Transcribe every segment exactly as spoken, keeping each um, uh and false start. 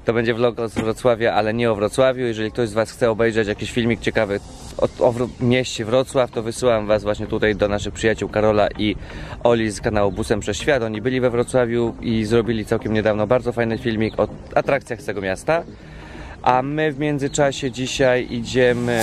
To będzie vlog z Wrocławia, ale nie o Wrocławiu. Jeżeli ktoś z was chce obejrzeć jakiś filmik ciekawy o, o mieście Wrocław, to wysyłam was właśnie tutaj do naszych przyjaciół Karola i Oli z kanału Busem przez Świat. Oni byli we Wrocławiu i zrobili całkiem niedawno bardzo fajny filmik o atrakcjach z tego miasta. A my w międzyczasie dzisiaj idziemy...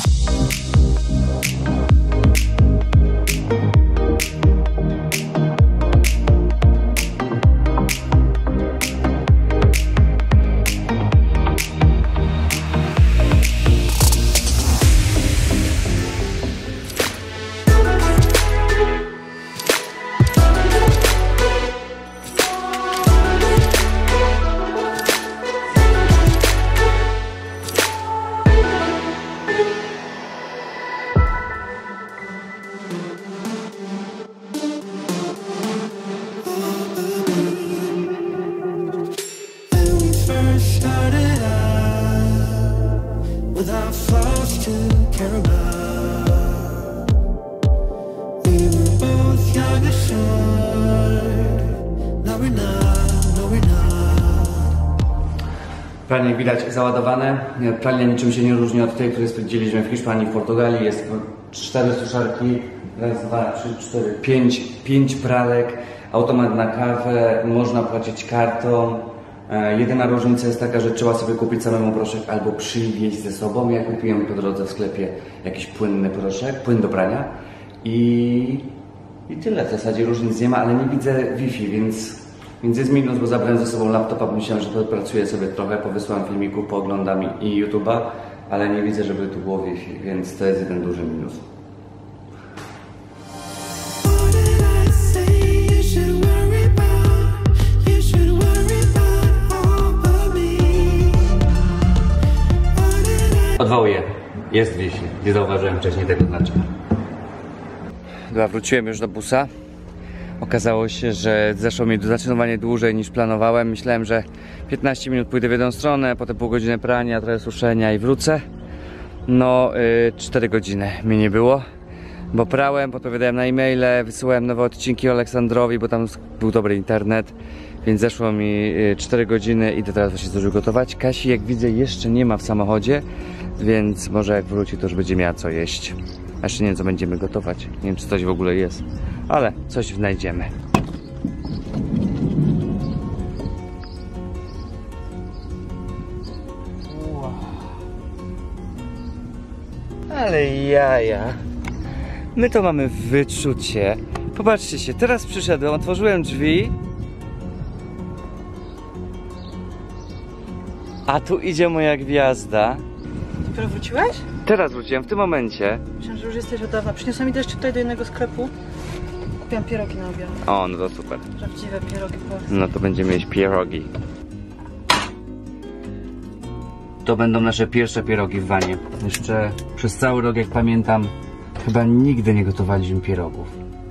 Pralnie widać załadowane. Pralnia niczym się nie różni od tej, które spędziliśmy w Hiszpanii, w Portugalii. Jest cztery suszarki, raz, dwa, trzy, cztery, pięć, pięć pralek, automat na kawę, można płacić kartą. E, jedyna różnica jest taka, że trzeba sobie kupić samemu proszek albo przywieźć ze sobą. Ja kupiłem po drodze w sklepie jakiś płynny proszek, płyn do prania i, i tyle. W zasadzie różnic nie ma, ale nie widzę Wi-Fi, więc... Więc jest minus, bo zabrałem ze sobą laptopa, bo myślałem, że to pracuję sobie trochę, powysłałem filmików, pooglądam i YouTube'a, ale nie widzę, żeby tu było Wi-Fi, więc to jest jeden duży minus. Odwołuję. Jest Wi-Fi. Nie zauważyłem wcześniej tego znaczenia. Dobra, wróciłem już do busa. Okazało się, że zeszło mi zdecydowanie dłużej niż planowałem. Myślałem, że piętnaście minut pójdę w jedną stronę, potem pół godziny prania, trochę suszenia i wrócę. No, yy, cztery godziny mi nie było, bo prałem, odpowiadałem na e-maile, wysyłałem nowe odcinki Aleksandrowi, bo tam był dobry internet. Więc zeszło mi yy, cztery godziny, idę teraz właśnie zdążył gotować. Kasi, jak widzę, jeszcze nie ma w samochodzie, więc może jak wróci, to już będzie miała co jeść. A jeszcze nie wiem, co będziemy gotować. Nie wiem, czy coś w ogóle jest, ale coś znajdziemy. Wow. Ale jaja. My to mamy wyczucie. Popatrzcie się, teraz przyszedłem, otworzyłem drzwi. A tu idzie moja gwiazda. Dopiero wróciłeś? Teraz wróciłem, w tym momencie. Myślałem, że już jesteś od dawna. Przyniosła mi też tutaj do jednego sklepu. Kupiłam pierogi na obiad. O, no to super. Prawdziwe pierogi polskie. No to będziemy mieć pierogi. To będą nasze pierwsze pierogi w wanie. Jeszcze przez cały rok, jak pamiętam, chyba nigdy nie gotowaliśmy pierogów.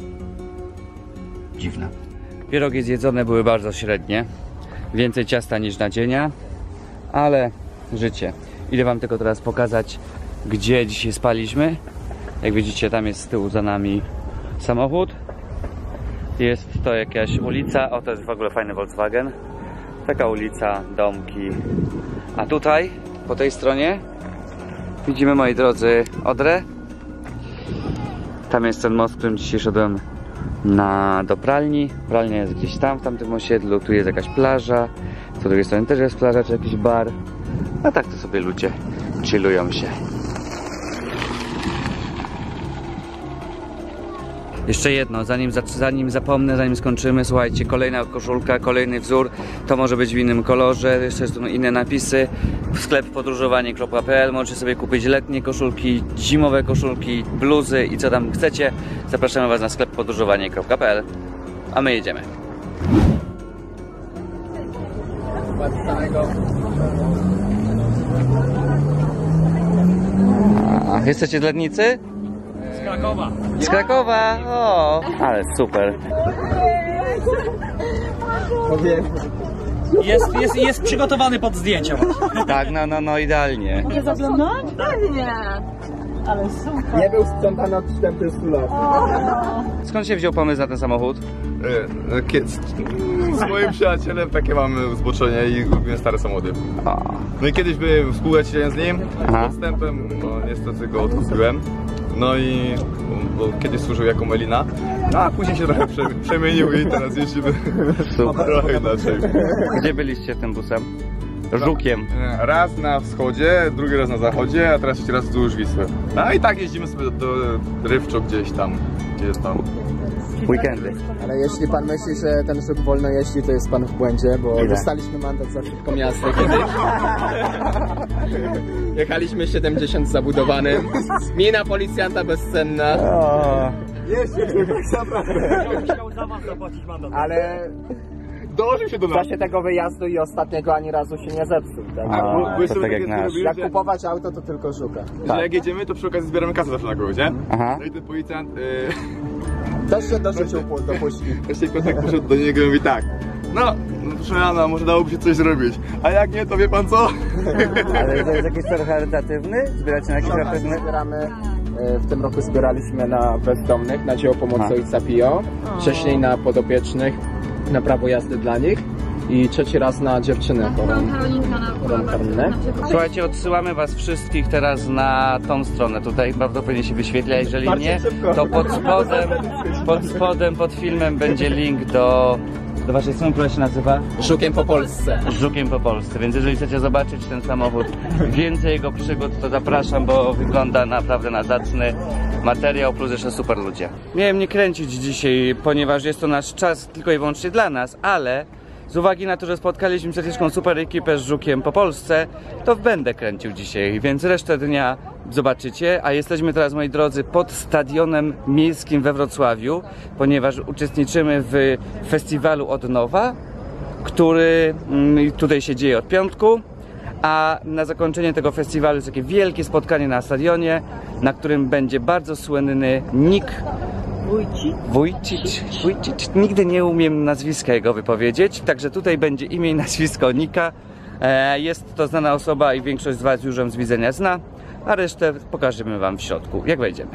Dziwne. Pierogi zjedzone były bardzo średnie. Więcej ciasta niż nadzienia. Ale życie. Idę wam tylko teraz pokazać, gdzie dzisiaj spaliśmy. Jak widzicie, tam jest z tyłu za nami samochód. Jest to jakaś ulica. O, to jest w ogóle fajny Volkswagen. Taka ulica, domki. A tutaj, po tej stronie, widzimy, moi drodzy, Odrę. Tam jest ten most, którym dzisiaj szedłem na, do pralni. Pralnia jest gdzieś tam, w tamtym osiedlu. Tu jest jakaś plaża. Z drugiej strony też jest plaża, czy jakiś bar. A tak to sobie ludzie chillują się. Jeszcze jedno, zanim, zanim zapomnę, zanim skończymy, słuchajcie, kolejna koszulka, kolejny wzór, to może być w innym kolorze, jeszcze są inne napisy. Sklep podróżowanie kropka p l, możecie sobie kupić letnie koszulki, zimowe koszulki, bluzy i co tam chcecie. Zapraszamy was na sklep podróżowanie kropka p l, a my jedziemy. A, jesteście z Lednicy? Z Krakowa. Z Krakowa? O, ale super. Jest, jest, jest przygotowany pod zdjęcia. Tak, no, no, no, idealnie. Nie zaglądać? Pewnie. Ale super. Nie był sprzątany od czterdziestu lat. Skąd się wziął pomysł na ten samochód? E, kiedy, z moim przyjacielem takie mamy zboczenie i lubimy stare samochody. No i kiedyś byłem współpracując z nim, Aha. następem no niestety go odkupiłem. No i bo kiedyś służył jako melina, no, a później się trochę prze, przemienił i teraz jeździmy trochę inaczej. Gdzie byliście tym busem? Żukiem. Raz na wschodzie, drugi raz na zachodzie, a teraz trzeci raz wzdłuż Wisły. No i tak jeździmy sobie do, do Rywczo gdzieś tam, gdzie jest tam. Weekendy. Ale jeśli pan myśli, że ten żuk wolno jeździ, to jest pan w błędzie, bo Ile? dostaliśmy mandat za szybką jazdę kiedyś. Jechaliśmy siedemdziesiąt zabudowanym. Mina policjanta bezcenna. Chciał za was zapłacić mandat. Ale Dołożył się do w nas. czasie tego wyjazdu i ostatniego ani razu się nie zepsuł. Tak? A, Bo- to bo tak jak sobie nasz. zrobili, Jak że- kupować auto, to tylko żuka. Że jak jedziemy, to przy okazji zbieramy kasę zawsze na kogoś, nie? Aha. No i ten policjant, yy, Też się dorzucił pu- do puszki. właśnie Piotrek poszedł do niego i mówi tak. No, no proszę Jana, może dałoby się coś zrobić. A jak nie, to wie pan co? Ale to jest jakiś cel charytatywny? Zbieracie na jakiś charytatywny? Zbieramy, e, w tym roku zbieraliśmy na bezdomnych, na dzieło pomocy Aha. ojca Pio, wcześniej na podopiecznych, na prawo jazdy dla nich i trzeci raz na dziewczynę chorą. Chorą Karolinę. Słuchajcie, odsyłamy was wszystkich teraz na tą stronę. Tutaj prawdopodobnie się wyświetla, jeżeli nie, to pod spodem, pod spodem, pod filmem będzie link do, do waszej strony, która się nazywa Żukiem po Polsce. Żukiem po Polsce, więc jeżeli chcecie zobaczyć ten samochód, więcej jego przygód, to zapraszam, bo wygląda naprawdę na zacny materiał, plus jeszcze super ludzie. Miałem nie kręcić dzisiaj, ponieważ jest to nasz czas tylko i wyłącznie dla nas, ale z uwagi na to, że spotkaliśmy przed chwilą super ekipę z Żukiem po Polsce, to będę kręcił dzisiaj, więc resztę dnia zobaczycie, a jesteśmy teraz, moi drodzy, pod Stadionem Miejskim we Wrocławiu, ponieważ uczestniczymy w festiwalu Od Nowa, który mm, tutaj się dzieje od piątku, a na zakończenie tego festiwalu jest takie wielkie spotkanie na stadionie, na którym będzie bardzo słynny Nick Wójcik, Wójcik, nigdy nie umiem nazwiska jego wypowiedzieć, także tutaj będzie imię i nazwisko Nika. E, jest to znana osoba i większość z was już ją z widzenia zna, a resztę pokażemy wam w środku, jak wejdziemy.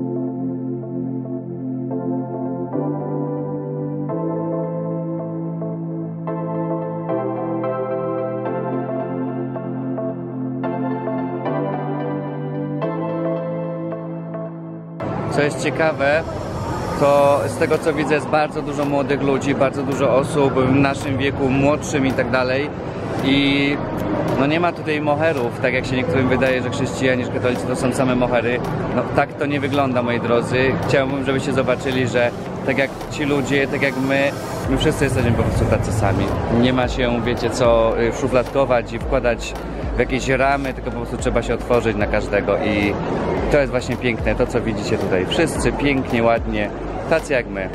Co jest ciekawe, to z tego co widzę jest bardzo dużo młodych ludzi, bardzo dużo osób w naszym wieku, młodszym i tak dalej. I no nie ma tutaj moherów, tak jak się niektórym wydaje, że chrześcijanie, że katolicy to są same mohery. No tak to nie wygląda, moi drodzy. Chciałbym, żebyście zobaczyli, że tak jak ci ludzie, tak jak my, my wszyscy jesteśmy po prostu tacy sami. Nie ma się, wiecie co, szufladkować i wkładać w jakieś ramy, tylko po prostu trzeba się otworzyć na każdego i to jest właśnie piękne, to co widzicie tutaj. Wszyscy pięknie, ładnie, tacy jak my.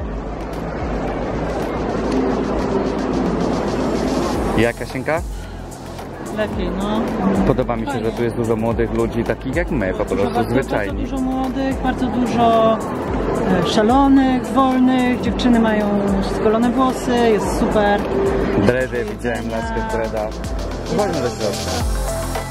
Jak, Kasienka? Lepiej, no. Podoba mi się, że tu jest dużo młodych ludzi, takich jak my, po prostu Bardzo, zwyczajni. bardzo dużo młodych, bardzo dużo e, szalonych, wolnych. Dziewczyny mają zgolone włosy, jest super. Dredy, widziałem laskę w dredach. Chodźmy do środka.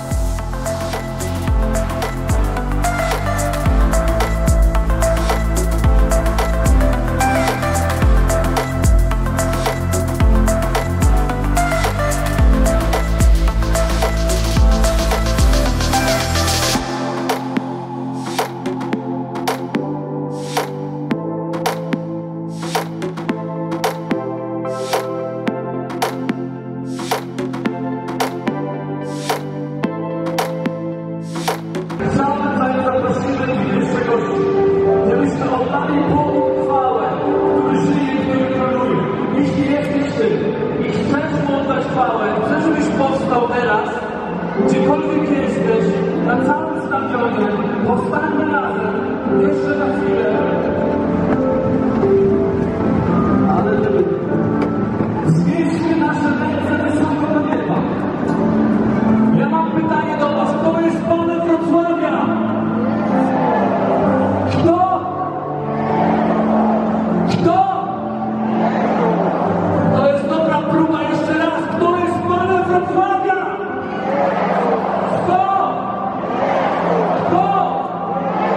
Gdziekolwiek jesteś, na całym stadionie, powstańmy razem, jeszcze na chwilę. Ale zwieźmy nasze ręce wysoko do nieba. Ja mam pytanie do was, kto jest panem Wrocławia? Kto? Kto? To jest dobra próba, jeszcze raz, kto jest panem Wrocławia? Kto? Kto?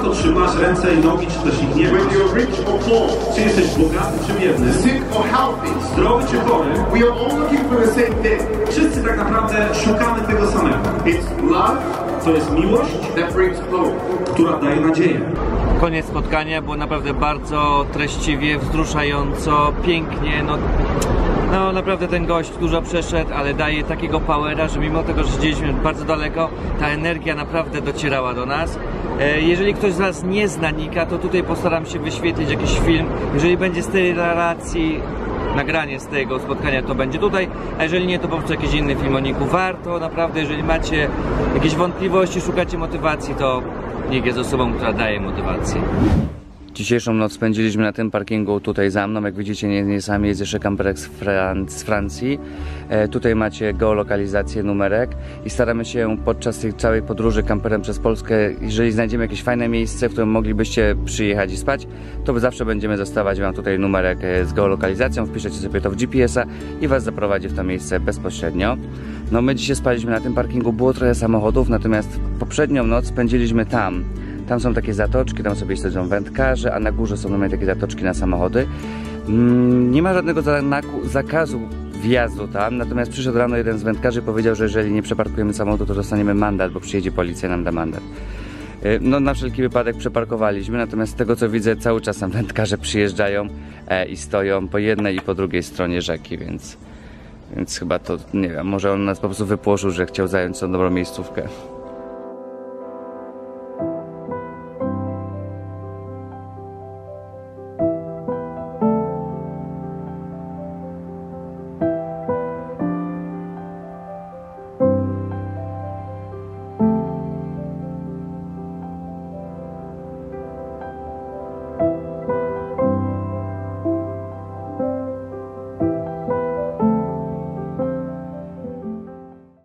to trzymasz ręce i nogi, czy też ich nie masz. Czy jesteś bogaty, czy biedny. Zdrowy, czy chory. Wszyscy tak naprawdę szukamy tego samego. To jest miłość, która daje nadzieję. Koniec spotkania było naprawdę bardzo treściwie, wzruszająco, pięknie. No, no naprawdę ten gość dużo przeszedł, ale daje takiego powera, że mimo tego, że siedzieliśmy bardzo daleko, ta energia naprawdę docierała do nas. Jeżeli ktoś z Was nie zna Nika, to tutaj postaram się wyświetlić jakiś film. Jeżeli będzie z tej relacji, nagranie z tego spotkania, to będzie tutaj, a jeżeli nie, to po prostu jakiś inny film o Niku. Warto naprawdę, jeżeli macie jakieś wątpliwości, szukacie motywacji, to Nik jest osobą, która daje motywację. Dzisiejszą noc spędziliśmy na tym parkingu tutaj za mną. Jak widzicie, nie, nie sami jest jeszcze kamperek z, Fran z Francji. E, tutaj macie geolokalizację, numerek i staramy się podczas tej całej podróży kamperem przez Polskę, jeżeli znajdziemy jakieś fajne miejsce, w którym moglibyście przyjechać i spać, to zawsze będziemy zostawiać Wam tutaj numerek z geolokalizacją. Wpiszecie sobie to w G P S a i Was zaprowadzi w to miejsce bezpośrednio. No my dzisiaj spaliśmy na tym parkingu, było trochę samochodów, natomiast poprzednią noc spędziliśmy tam. Tam są takie zatoczki, tam sobie siedzą wędkarze, a na górze są nawet takie zatoczki na samochody. Mm, nie ma żadnego zakazu wjazdu tam, natomiast przyszedł rano jeden z wędkarzy i powiedział, że jeżeli nie przeparkujemy samochodu, to dostaniemy mandat, bo przyjedzie policja i nam da mandat. No na wszelki wypadek przeparkowaliśmy, natomiast z tego co widzę, cały czas tam wędkarze przyjeżdżają e, i stoją po jednej i po drugiej stronie rzeki, więc, więc chyba to, nie wiem, może on nas po prostu wypłoszył, że chciał zająć tą dobrą miejscówkę.